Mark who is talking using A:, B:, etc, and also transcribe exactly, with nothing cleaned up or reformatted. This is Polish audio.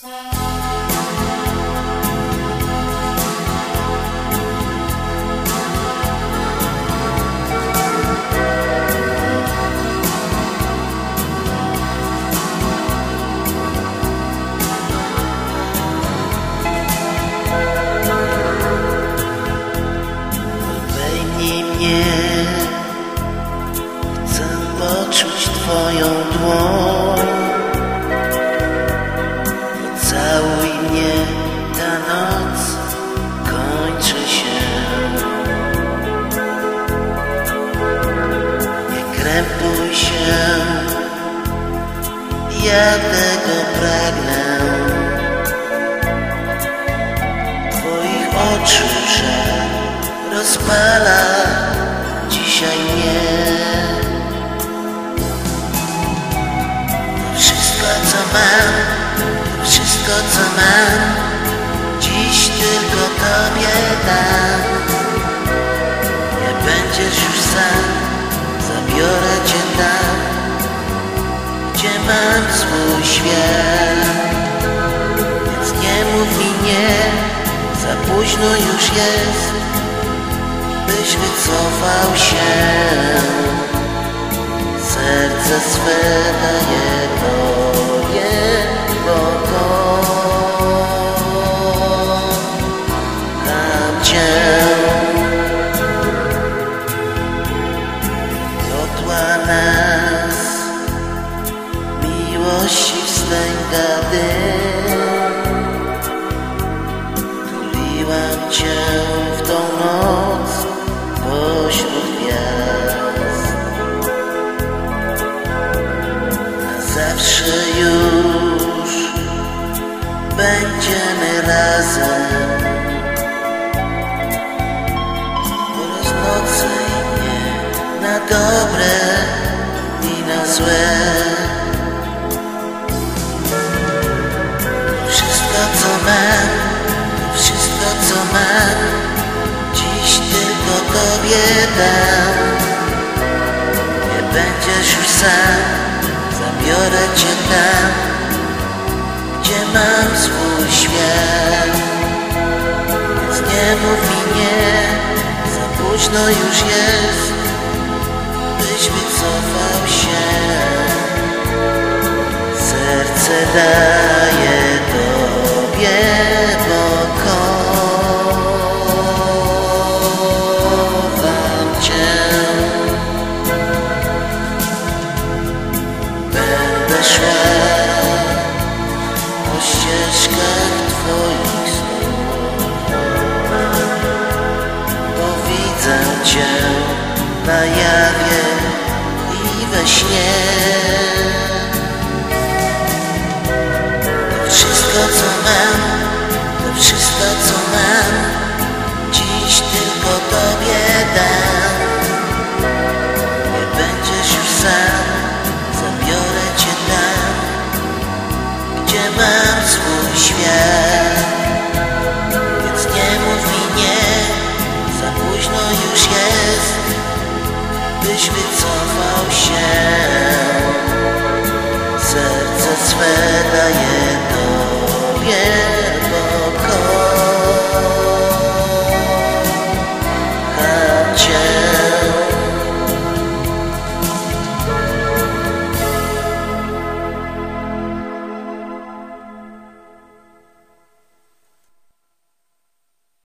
A: Chcę poczuć Twoją dłoń. Pocałuj mnie, ta noc kończy się. Nie krępuj się, ja tego pragnę. Twoich oczu żar rozpala dzisiaj mnie. To wszystko co mam, to wszystko co mam, dziś tylko Tobie dam. Nie będziesz już sam, zabiorę Cię tam, gdzie mam swój świat. Więc nie mów mi nie, za późno już jest, byś wycofał się. Serce swe daję Tobie, bo kocham Cię. Wiodła nas miłości wstęga dym. Tuliłam Cię w tą noc pośród gwiazd. Na zawsze już będziemy razem. Po roznocy mnie na dobre i na złe. Wszystko co mam, wszystko co mam, dziś tylko Tobie dam. Nie będziesz już sam, zabiorę Cię tam, gdzie mam swój świat. Więc nie mów mi nie, za późno już jest, byś wycofał się. Serce daję Tobie, bo kocham Cię. Będę szła po ścieżkach Twoich snów, bo widzę Cię na jawie i we śnie. To wszystko co mam, to wszystko co mam, dziś tylko Tobie dam. Nie będziesz już sam, zabiorę Cię tam, gdzie mam swój świat. Więc nie mów mi nie, za późno już jest, byś wycofał się. Serce swe daję